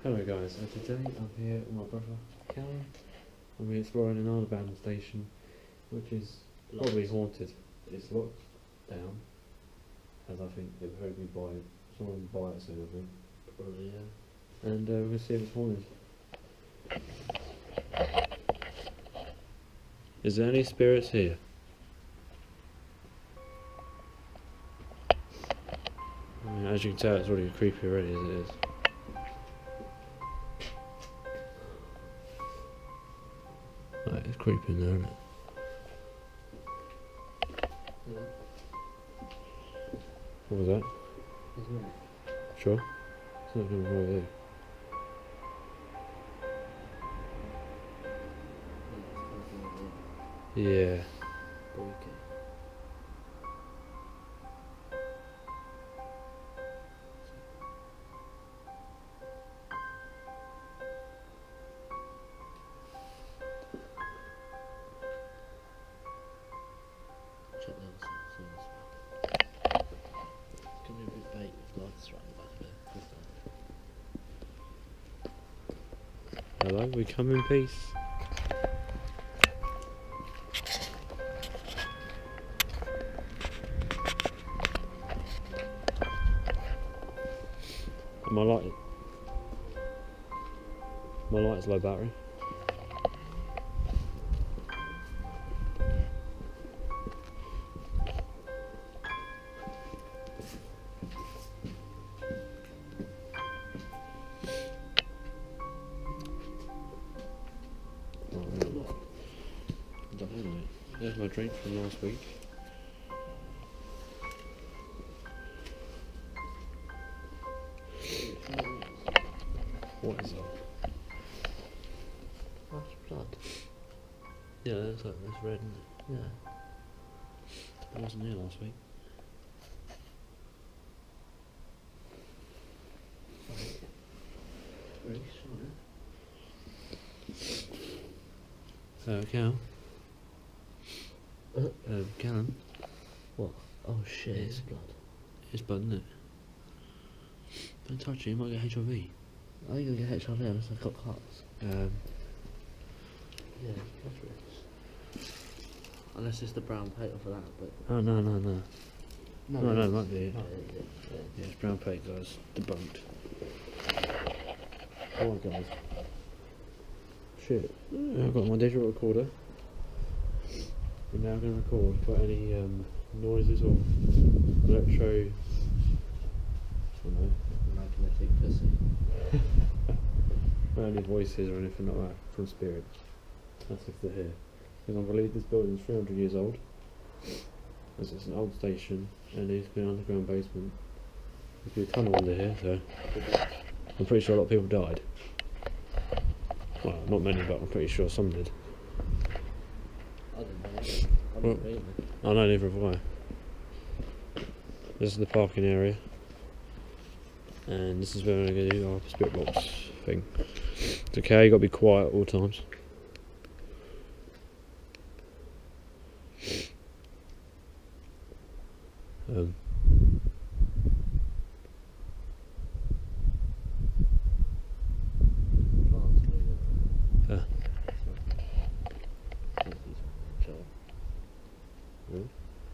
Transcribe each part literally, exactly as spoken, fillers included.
Hello guys, uh, today I'm here with my brother Callum and we're exploring an old abandoned station which is locked. Probably haunted. It's locked down, as I think they've heard me buy it. Someone will buy it soon, I think. Probably, yeah. And uh, we're going to see if it's haunted. Is there any spirits here? I mean, as you can tell, it's already creepy already as it is. Right, it's creeping there, isn't it? Yeah. What was that? Isn't it? Sure? It's not going to go over there. Yeah. Okay. Check the other side as well. Can be a bit bait with lights right in the back of it. Hello, we come in peace. My light, my light is low battery. There's my drink from last week. What is that? That's blood. Yeah, that's like that's red, isn't it? Yeah. It wasn't here last week. Rhys, Uh, Cal. uh, Uh, Callum. What? Oh shit, Yes. it's blood. It's blood, isn't it? Don't touch it, you might get H I V. Are you gonna get H I V unless I've got cuts? Um, Yeah, blood rips. Unless it's the brown paper for that, but... oh no, no, no. No, no, it it is. might be it. No, it is, yeah, Yeah, it's brown paper, guys. Debunked. Alright, guys. Shit. I've got my digital recorder. We're now going to record for any um, noises or electro. I don't know. Magnetic pussy. Not any voices or anything like that from spirits. That's if they're here. Because I believe this building is three hundred years old. As it's an old station and it's been an underground basement. There's been a tunnel under here, so I'm pretty sure a lot of people died. Well, not many, but I'm pretty sure some did. I didn't know. I Well, didn't read it. I know, neither have I. This is the parking area. And this is where we're going to do our spirit box thing. It's okay, you got to be quiet at all times. Um, Plants moving. uh, Sure. hmm?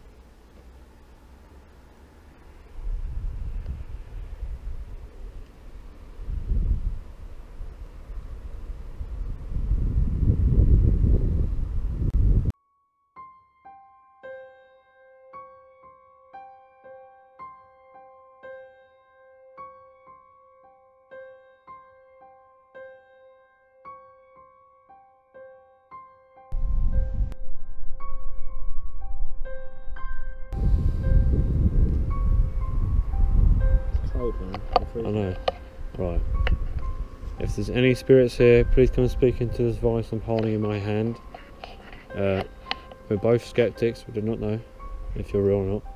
It's cold, man. I know. Right. If there's any spirits here, please come and speak into this voice I'm holding in my hand. Uh, we're both skeptics, we do not know if you're real or not.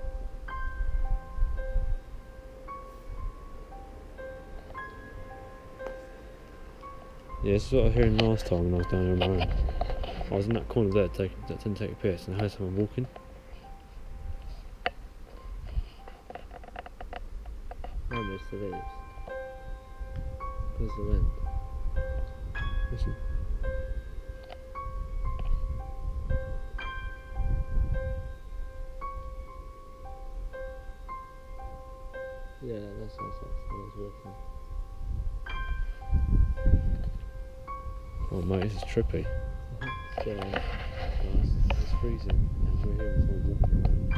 Yeah, this is what I was hearing last time when I was down here on my own. I was in that corner there taking, that didn't take a piss and I heard someone walking. Maybe it's the leaves. Where's the wind? Listen. Yeah, that sounds like someone's walking. Oh mate, this is trippy. So, um, Nice. It's freezing and we're hearing someone walking around.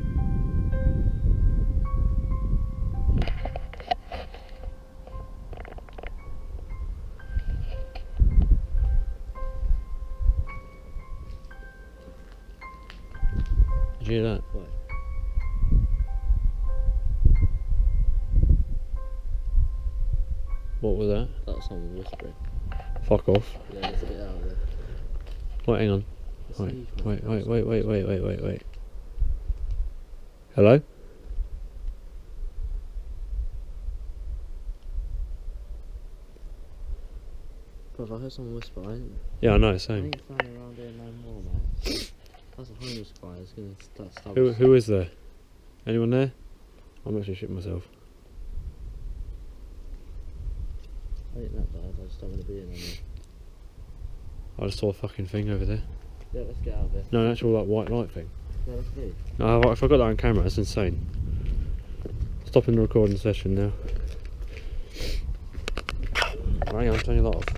Did you hear that? what? What was that? That was someone whispering. Fuck off. Yeah, let's get out of there. Wait, hang on. Let's Wait, leave, wait, man. wait, wait, wait, wait, wait, wait, wait. Hello? Bro, I heard someone whisper. I ain't, Yeah, I know, I same. ain't standing around here no more, mate. That's a homeless guy. It's gonna start stabbing. Who, who is there? Anyone there? I'm actually shitting myself. I ain't that bad. I just don't want to be in there. I just saw a fucking thing over there. Yeah, let's get out of here. No, an actual like white light thing. Yeah, let's leave. No, if I got that on camera, that's insane. Stopping the recording session now. Hang on, turn your light off.